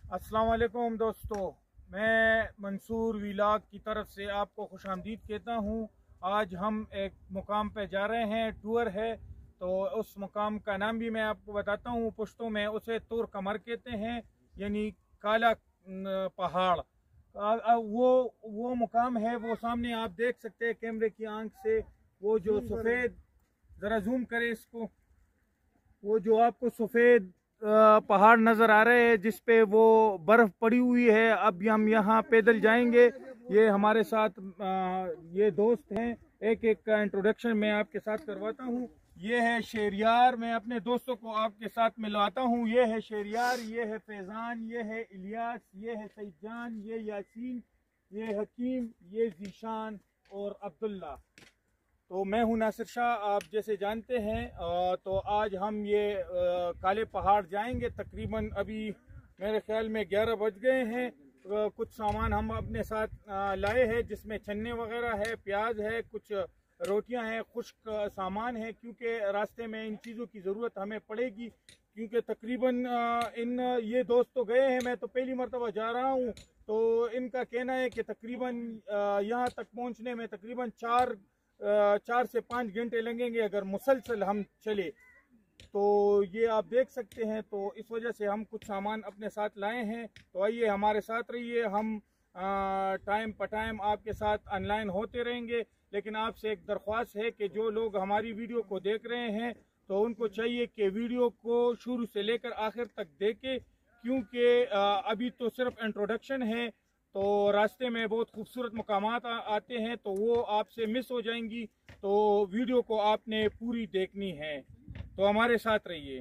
अस्सलाम वालेकुम दोस्तों, मैं मंसूर व्लॉग की तरफ से आपको खुशामदीद कहता हूँ। आज हम एक मुकाम पे जा रहे हैं, टूर है। तो उस मुकाम का नाम भी मैं आपको बताता हूँ। पुश्तो में उसे तुर कमर कहते हैं, यानी काला पहाड़। वो मुकाम है, वो सामने आप देख सकते हैं कैमरे की आंख से। वो जो सफ़ेद, ज़रा जूम करें इसको, वो जो आपको सफ़ेद पहाड़ नज़र आ रहे हैं जिस पे वो बर्फ़ पड़ी हुई है। अब हम यहाँ पैदल जाएंगे। ये हमारे साथ ये दोस्त हैं। एक एक का इंट्रोडक्शन मैं आपके साथ करवाता हूँ। ये है शेरियार, मैं अपने दोस्तों को आपके साथ मिलवाता हूँ। ये है शेरियार, ये है फैज़ान, ये है इलियास, ये है सईद जान, ये यासीन, ये हकीम, ये जीशान और अब्दुल्ला। तो मैं हूं नासिर शाह, आप जैसे जानते हैं। तो आज हम ये काले पहाड़ जाएंगे। तकरीबन अभी मेरे ख्याल में 11 बज गए हैं। कुछ सामान हम अपने साथ लाए हैं, जिसमें चन्ने वगैरह है, प्याज है, कुछ रोटियां हैं, खुश्क सामान है, क्योंकि रास्ते में इन चीज़ों की ज़रूरत हमें पड़ेगी। क्योंकि तकरीबन ये दोस्त तो गए हैं, मैं तो पहली मरतबा जा रहा हूँ। तो इनका कहना है कि तकरीबन यहाँ तक पहुँचने में तकरीबन 4 से 5 घंटे लगेंगे अगर मुसलसल हम चले। तो ये आप देख सकते हैं। तो इस वजह से हम कुछ सामान अपने साथ लाए हैं। तो आइए हमारे साथ रहिए। हम टाइम पर टाइम आपके साथ ऑनलाइन होते रहेंगे। लेकिन आपसे एक दरख्वास्त है कि जो लोग हमारी वीडियो को देख रहे हैं तो उनको चाहिए कि वीडियो को शुरू से लेकर आखिर तक देखें, क्योंकि अभी तो सिर्फ इंट्रोडक्शन है। तो रास्ते में बहुत खूबसूरत मकामात आते हैं, तो वो आपसे मिस हो जाएंगी। तो वीडियो को आपने पूरी देखनी है, तो हमारे साथ रहिए।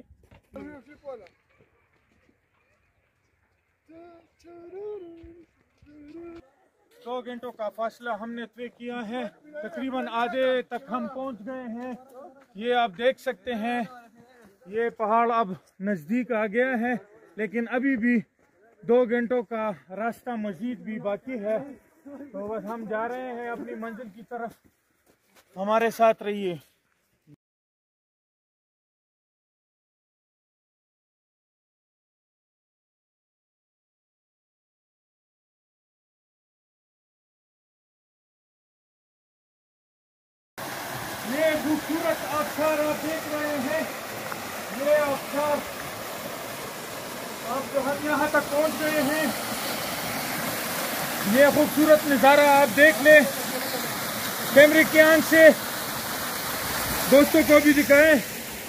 2 घंटों का फासला हमने तय किया है। तकरीबन आधे तक हम पहुंच गए हैं। ये आप देख सकते हैं, ये पहाड़ अब नज़दीक आ गया है, लेकिन अभी भी 2 घंटों का रास्ता मजीद भी बाकी है। तो बस हम जा रहे हैं अपनी मंजिल की तरफ, हमारे साथ रहिए। ये खूबसूरत आबशार आप देख रहे हैं। ये आबशार अब हम यहाँ तक पहुँच गए हैं। ये खूबसूरत नज़ारा आप देख लें, कैमरे की आंख से दोस्तों को भी दिखाएं।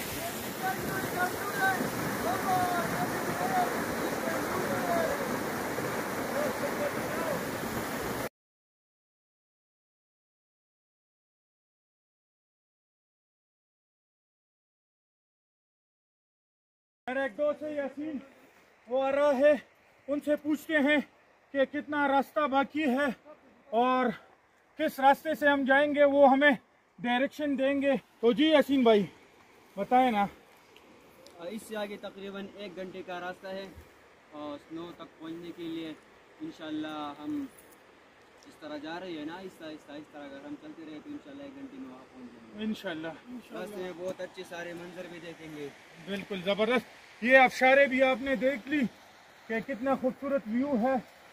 मेरा एक दोस्त है यासीन, वो आ रहा है। उनसे पूछते हैं कि कितना रास्ता बाकी है और किस रास्ते से हम जाएंगे, वो हमें डायरेक्शन देंगे। तो जी यासीन भाई बताएं ना। इससे आगे तकरीबन 1 घंटे का रास्ता है और स्नो तक पहुंचने के लिए इंशाल्लाह हम इस तरह जा रहे हैं ना, इस तरह अगर हम चलते रहे तो इंशाल्लाह 1 घंटे में वहाँ पहुँच जाएंगे इंशाल्लाह। रास्ते में बहुत अच्छे सारे मंजर भी देखेंगे। बिल्कुल ज़बरदस्त। ये अफशारे भी आपने देख ली कि कितना खूबसूरत व्यू है।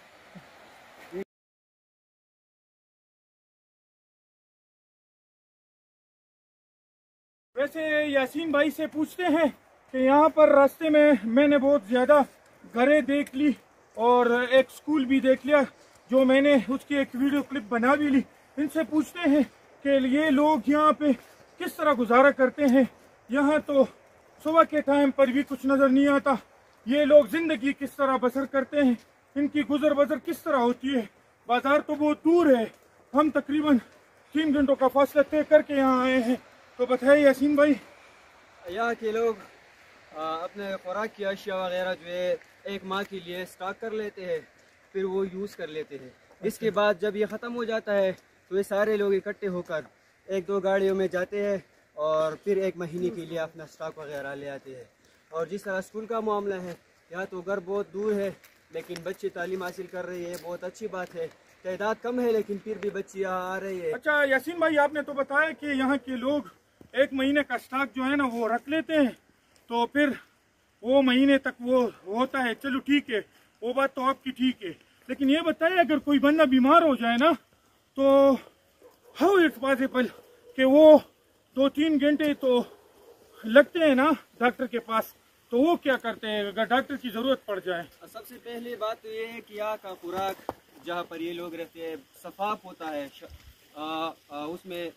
वैसे यासीन भाई से पूछते हैं कि यहाँ पर रास्ते में मैंने बहुत ज़्यादा घरें देख ली और एक स्कूल भी देख लिया, जो मैंने उसकी एक वीडियो क्लिप बना भी ली। इनसे पूछते हैं कि ये लोग यहाँ पे किस तरह गुजारा करते हैं। यहाँ तो सुबह के टाइम पर भी कुछ नज़र नहीं आता। ये लोग ज़िंदगी किस तरह बसर करते हैं, इनकी गुजर बसर किस तरह होती है। बाज़ार तो बहुत दूर है, हम तकरीबन 3 घंटों का फासला तय करके यहाँ आए हैं। तो बताइए यासीन भाई। यहाँ के लोग अपने खुराक की अशिया वगैरह जो है 1 माह के लिए स्टॉक कर लेते हैं, फिर वो यूज़ कर लेते हैं। इसके बाद जब ये ख़त्म हो जाता है तो ये सारे लोग इकट्ठे होकर 1-2 गाड़ियों में जाते हैं और फिर 1 महीने के लिए अपना स्टॉक वगैरह ले आते हैं। और जिस तरह स्कूल का मामला है, यहाँ तो घर बहुत दूर है लेकिन बच्चे तालीम हासिल कर रहे हैं, बहुत अच्छी बात है। तादाद कम है लेकिन फिर भी बच्चे यहाँ आ रहे हैं। अच्छा यासीन भाई, आपने तो बताया कि यहाँ के लोग 1 महीने का स्टॉक जो है ना वो रख लेते हैं, तो फिर वो महीने तक वो होता है। चलो ठीक है, वो बात तो आपकी ठीक है, लेकिन ये बताइए अगर कोई बंदा बीमार हो जाए ना तो हाउ इट्स पॉसिबल कि वो 2-3 घंटे तो लगते हैं ना डॉक्टर के पास, तो वो क्या करते हैं अगर डॉक्टर की ज़रूरत पड़ जाए? सबसे पहली बात तो ये है कि यहाँ का खुराक जहाँ पर ये लोग रहते हैं शफाफ होता है, उसमें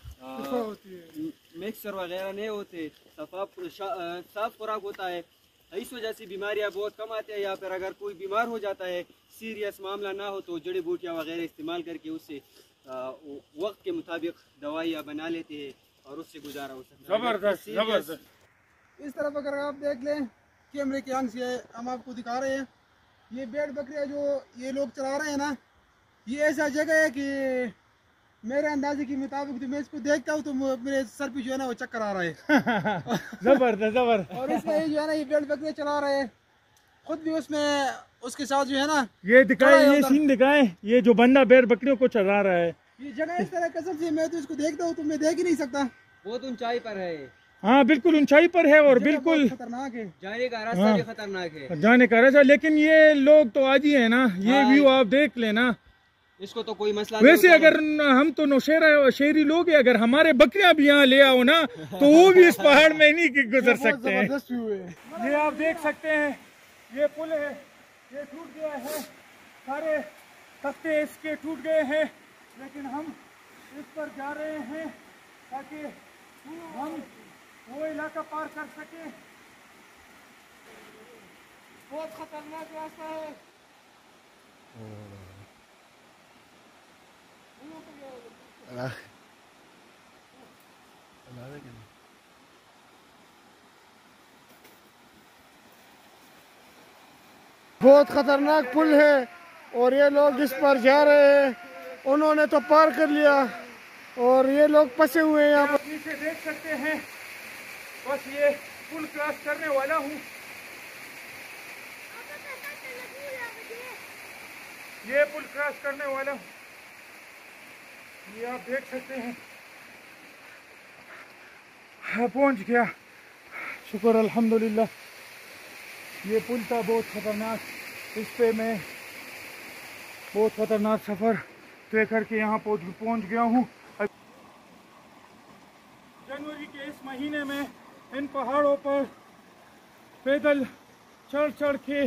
मिक्सचर वगैरह नहीं होते, साफ खुराक होता है। इस वजह से बीमारियाँ बहुत कम आती है यहाँ पर। अगर कोई बीमार हो जाता है, सीरियस मामला ना हो, तो जड़ी बूटियाँ वगैरह इस्तेमाल करके उससे वक्त के मुताबिक दवाइयाँ बना लेते हैं और उससे गुजारा हो सकता है। जबरदस्त जबरदस्त। इस तरफ अगर आप देख लें कैमरे के आंख से हम आपको दिखा रहे हैं, ये भेड़ बकरियां जो ये लोग चला रहे हैं ना, ये ऐसा जगह है कि मेरे अंदाजे के मुताबिक तो मैं इसको देखता हूँ तो मेरे सर पे जो है ना वो चक्कर आ रहा है। जबरदस्त जबरदस्त। और इसमें जो है ना ये भेड़ बकरियां चला रहे हैं, खुद भी उसमें उसके साथ जो है ना ये दिखाए, ये सीन दिखाए, ये जो बंदा भेड़ बकरियों को चला रहा है। ये जगह इस तरह कसम से मैं तो इसको देखता हूँ तो मैं देख ही नहीं सकता। बहुत ऊंचाई पर है। हाँ बिल्कुल ऊंचाई पर है और बिल्कुल खतरनाक है, जाने का रास्ता भी खतरनाक है, जाने का रास्ता। लेकिन ये लोग तो आज ही है ना, ये व्यू आप देख लेना, इसको तो कोई मसला वैसे नहीं। अगर हम तो नौशेरा शहरी लोग हैं, अगर हमारे बकरियां भी यहाँ ले आओ ना तो वो भी इस पहाड़ में नहीं गुजर सकते हैं। ये आप देख सकते हैं, ये पुल है, ये टूट गया है, सारे तख्ते इसके टूट गए हैं, लेकिन हम इस पर जा रहे हैं ताकि हम वो इलाका पार कर सके। बहुत खतरनाक रास्ता है। बहुत खतरनाक पुल है और ये लोग इस पर जा रहे हैं, उन्होंने तो पार कर लिया और ये लोग फंसे हुए हैं यहाँ पर। नीचे देख सकते हैं, बस ये पुल क्रॉस करने वाला हूँ। ये पुल क्रॉस करने वाला हूँ, ये आप देख सकते हैं। हाँ, पहुँच गया, शुक्र अल्हम्दुलिल्लाह। ये पुल था बहुत ख़तरनाक, इस पे मैं बहुत ख़तरनाक सफ़र तय करके यहाँ पहुँच गया हूँ। जनवरी के इस महीने में इन पहाड़ों पर पैदल चढ़ के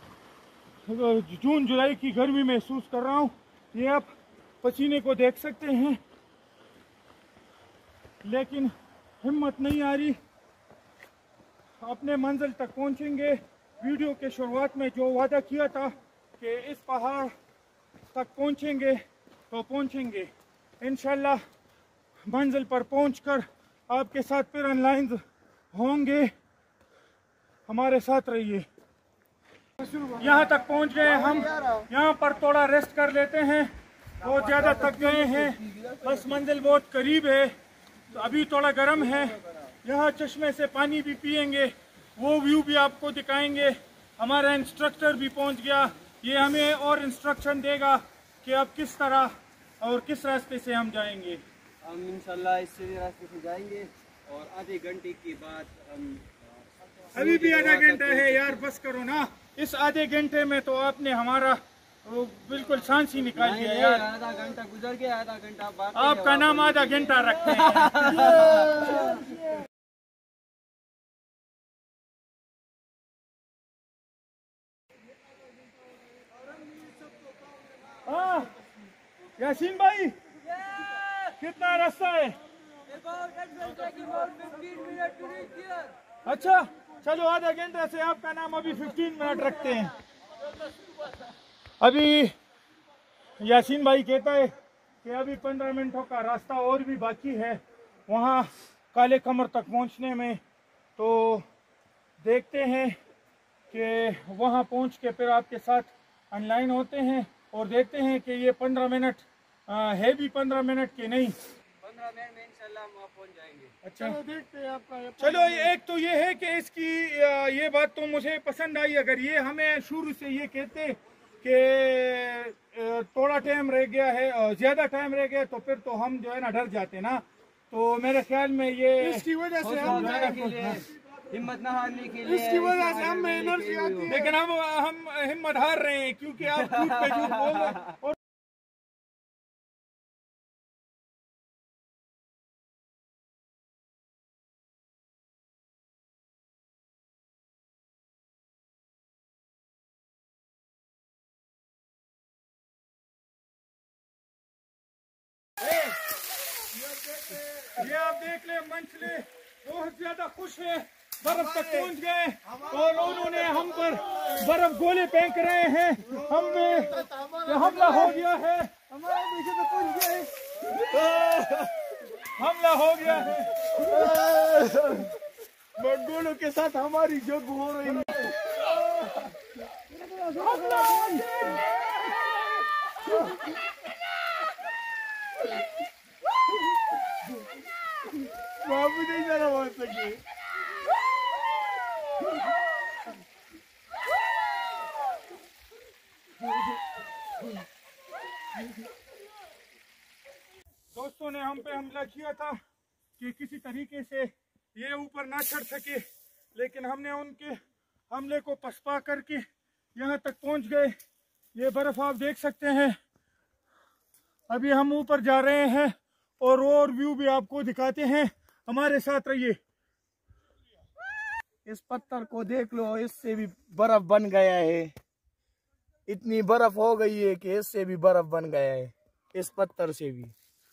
जून जुलाई की गर्मी महसूस कर रहा हूँ। ये आप पसीने को देख सकते हैं, लेकिन हिम्मत नहीं आ रही। अपने मंजिल तक पहुँचेंगे। वीडियो के शुरुआत में जो वादा किया था कि इस पहाड़ तक पहुँचेंगे तो पहुँचेंगे इंशाल्लाह। मंजिल पर पहुँचकर आपके साथ फिर ऑनलाइन होंगे, हमारे साथ रहिए। यहाँ तक पहुँच गए हम, यहाँ पर थोड़ा रेस्ट कर लेते हैं, बहुत ज़्यादा थक गए हैं। बस मंजिल बहुत करीब है, तो अभी थोड़ा गर्म है। यहाँ चश्मे से पानी भी पिएंगे, वो व्यू भी आपको दिखाएंगे। हमारा इंस्ट्रक्टर भी पहुँच गया, ये हमें और इंस्ट्रक्शन देगा कि अब किस तरह और किस रास्ते से हम जाएंगे। हम इंशाल्लाह इस सीधे रास्ते से जाएंगे और आधे घंटे के बाद हम अभी भी आधा घंटा है यार, बस करो ना। इस आधे घंटे में तो आपने हमारा बिल्कुल सांस ही निकाल दिया यार। आधा घंटा गुजर गया, आधा घंटा बाकी। आपका नाम आधा घंटा रखते हैं। हाँ यासीन भाई, कितना रास्ता है? अच्छा चलो, आधा घंटा से आपका नाम अभी 15 मिनट रखते हैं। अभी यासीन भाई कहता है कि अभी 15 मिनटों का रास्ता और भी बाकी है वहाँ काले कमर तक पहुँचने में। तो देखते हैं कि वहाँ पहुँच के फिर आपके साथ ऑनलाइन होते हैं और देखते हैं कि ये 15 मिनट है भी 15 मिनट के नहीं। 15 मिनट में इंशाल्लाह हम वहाँ पहुँच जाएंगे। अच्छा चलो देखते हैं आपका। चलो, एक तो ये है कि इसकी ये बात तो मुझे पसंद आई। अगर ये हमें शुरू से ये कहते कि थोड़ा टाइम रह गया है और ज़्यादा टाइम रह गया तो फिर तो हम जो है ना डर जाते ना। तो मेरे ख्याल में ये इसकी वजह से हम हिम्मत न हारने के लिए, इसकी वजह से हमें एनर्जी आती है। लेकिन हम हिम्मत हार रहे हैं क्योंकि आप झूठ पे झूठ बोल रहे हैं। और ये आप देख ले, मंचले बहुत ज्यादा खुश है, बर्फ तक पहुंच गए और उन्होंने हम पर बर्फ गोले फेंक रहे हैं। हम पे हमला हो गया है, हमारे पीछे तो पहुंच गए। हमला हो गया है। मंगोलों के साथ हमारी जंग हो रही है। बाबू नहीं जाना वहां सके। दोस्तों ने हम पे हमला किया था कि किसी तरीके से ये ऊपर ना चढ़ सके, लेकिन हमने उनके हमले को पछपा करके यहाँ तक पहुँच गए। ये बर्फ आप देख सकते हैं। अभी हम ऊपर जा रहे हैं और व्यू भी आपको दिखाते हैं। हमारे साथ रहिए। इस पत्थर को देख लो, इससे भी बर्फ बन गया है। इतनी बर्फ हो गई है कि इससे भी बर्फ बन गया है, इस पत्थर से भी।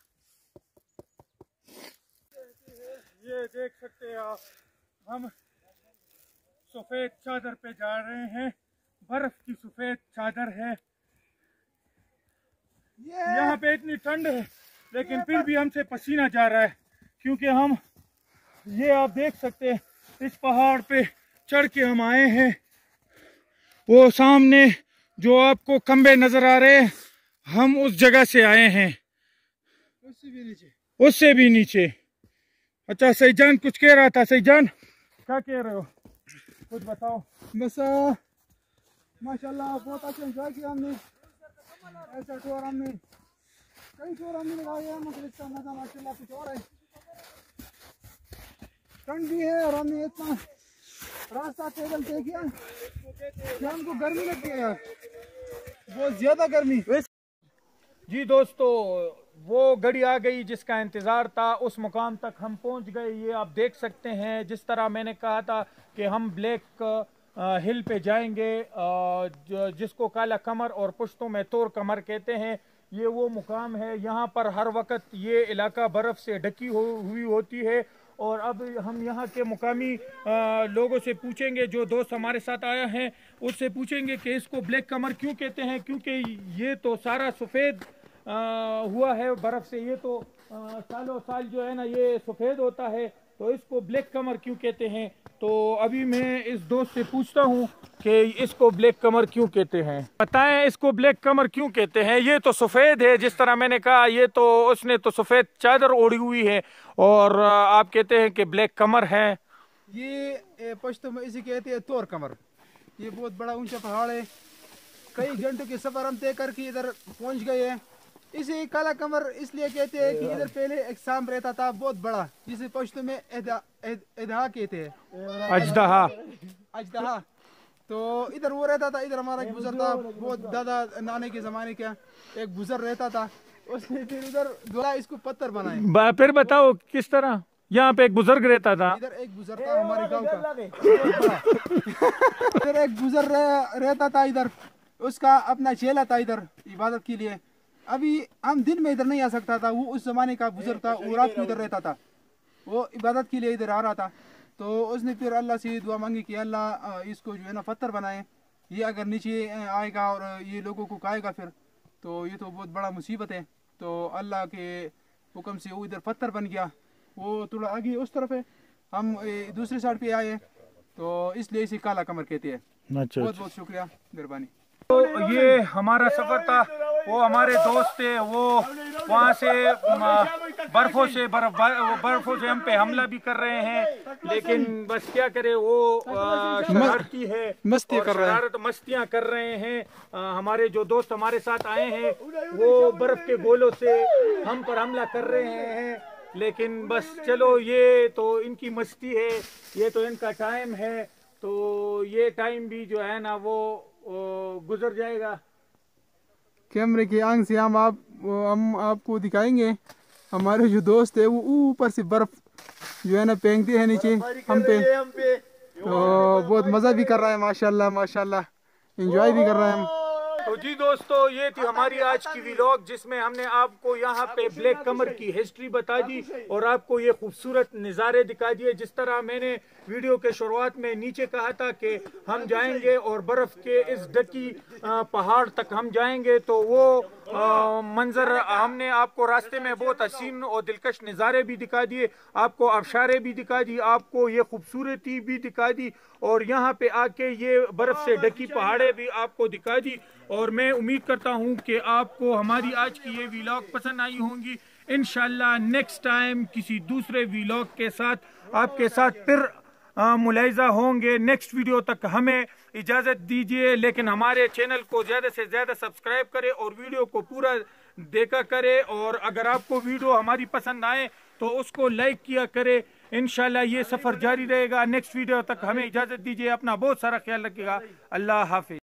ये देख सकते हैं आप, हम सफेद चादर पे जा रहे हैं। बर्फ की सफेद चादर है। यहाँ पे इतनी ठंड है लेकिन फिर भी हमसे पसीना जा रहा है क्योंकि हम, ये आप देख सकते हैं, इस पहाड़ पे चढ़ के हम आए हैं। वो सामने जो आपको खंबे नजर आ रहे हैं, हम उस जगह से आए हैं, उससे भी नीचे। अच्छा सईजान कुछ कह रहा था। सईजान क्या कह रहे हो, कुछ बताओ। बस माशाल्लाह बहुत अच्छा एंजॉय किया हमने। ऐसा टूर हमने कई टूर हमने लगाए हैं, मतलब इसका मजा माशाल्लाह कुछ और है। ठंड भी है और हमने इतना रास्ता पैदल तय किया कि हमको गर्मी लगती है यार, बहुत ज्यादा गर्मी। जी दोस्तों, वो घड़ी आ गई जिसका इंतज़ार था, उस मुकाम तक हम पहुंच गए। ये आप देख सकते हैं, जिस तरह मैंने कहा था कि हम ब्लैक हिल पे जाएंगे, जिसको काला कमर और पुश्तों में तोर कमर कहते हैं। ये वो मुकाम है, यहाँ पर हर वक्त ये इलाका बर्फ़ से ढकी हुई होती है। और अब हम यहाँ के मुकामी लोगों से पूछेंगे, जो दोस्त हमारे साथ आया है उससे पूछेंगे कि इसको ब्लैक कमर क्यों कहते हैं, क्योंकि ये तो सारा सफ़ेद हुआ है बर्फ़ से। ये तो सालों साल जो है ना, ये सफ़ेद होता है, तो इसको ब्लैक कमर क्यों कहते हैं। तो अभी मैं इस दोस्त से पूछता हूँ कि इसको ब्लैक कमर क्यों कहते हैं। बताएं इसको ब्लैक कमर क्यों कहते हैं। ये तो सफ़ेद है, जिस तरह मैंने कहा, ये तो उसने तो सफ़ेद चादर ओढ़ी हुई है और आप कहते हैं कि ब्लैक कमर है। ये पश्तो में इसे कहते हैं तोर कमर। ये बहुत बड़ा ऊंचा पहाड़ है, कई घंटों के सफर हम तय करके इधर पहुंच गए हैं। इसे काला कमर इसलिए कहते हैं कि इधर पहले एक सांप रहता था बहुत बड़ा, जिसे पश्तो में एदहा कहते हैं, अजदहा। अजदहा। तो इधर वो रहता था, इधर हमारा एक बुजुर्ग था, बहुत दादा नाने के जमाने का एक बुजुर्ग रहता था, उसने फिर इधर दोला इसको पत्थर बनाए। फिर बताओ किस तरह यहाँ पे एक बुजुर्ग रहता था। इधर एक बुजुर्ग था हमारे गांव का, इधर एक बुजुर्ग रहता था, इधर उसका अपना चेला था इधर इबादत के लिए। अभी हम दिन में इधर नहीं आ सकता था, वो उस जमाने का बुजुर्ग था, वो रात को इधर रहता था, वो इबादत के लिए इधर आ रहा था। तो उसने फिर अल्लाह से दुआ मांगी कि अल्लाह इसको जो है ना पत्थर बनाए, ये अगर नीचे आएगा और ये लोगों को खाएगा फिर तो ये तो बहुत बड़ा मुसीबत है। तो अल्लाह के हुक्म से वो इधर पत्थर बन गया। वो थोड़ा आगे उस तरफ है, हम दूसरी साइड पे आए, तो इसलिए इसे काला कमर कहते हैं। बहुत बहुत शुक्रिया, मेहरबानी। तो ये हमारा सफर था, वो हमारे दोस्त थे, वो वहाँ से बर्फों से हम पे हमला भी कर रहे हैं, लेकिन बस क्या करे, वो शरारती है, मस्ती कर रहे हैं, मस्तियाँ कर रहे हैं। हमारे जो दोस्त हमारे साथ आए हैं वो बर्फ के गोलों से हम पर हमला कर रहे हैं। लेकिन बस चलो, ये तो इनकी मस्ती है, ये तो इनका टाइम है, तो ये टाइम भी जो है ना वो गुजर जाएगा। कैमरे की आंख से हम आपको दिखाएंगे हमारे जो दोस्त है वो ऊपर से बर्फ जो है ना फेंकते हैं नीचे हम पे, तो बहुत मज़ा भी कर रहा है माशाल्लाह माशाल्लाह, एंजॉय भी कर रहे हैं हम। तो जी दोस्तों, ये थी हमारी आज की व्लॉग जिसमें हमने आपको यहाँ पे ब्लैक कमर की हिस्ट्री बता दी और आपको ये खूबसूरत नज़ारे दिखा दिए। जिस तरह मैंने वीडियो के शुरुआत में नीचे कहा था कि हम जाएंगे और बर्फ़ के इस ढकी पहाड़ तक हम जाएंगे, तो वो मंजर हमने आपको रास्ते में बहुत हसीन और दिलकश नज़ारे भी दिखा दिए, आपको आबशारें भी दिखा दी, आपको ये खूबसूरती भी दिखा दी और यहाँ पे आके ये बर्फ़ से ढकी पहाड़ें भी आपको दिखा दी। और मैं उम्मीद करता हूँ कि आपको हमारी आज की ये व्लॉग पसंद आई होंगी। इंशाल्लाह नेक्स्ट टाइम किसी दूसरे व्लॉग के साथ आपके साथ फिर मुलाहिज़ा होंगे। नेक्स्ट वीडियो तक हमें इजाज़त दीजिए, लेकिन हमारे चैनल को ज़्यादा से ज़्यादा सब्सक्राइब करें और वीडियो को पूरा देखा करें, और अगर आपको वीडियो हमारी पसंद आए तो उसको लाइक किया करें। इंशाल्लाह ये सफ़र जारी रहेगा। नेक्स्ट वीडियो तक हमें इजाज़त दीजिए, अपना बहुत सारा ख्याल रखिएगा। अल्लाह हाफिज़।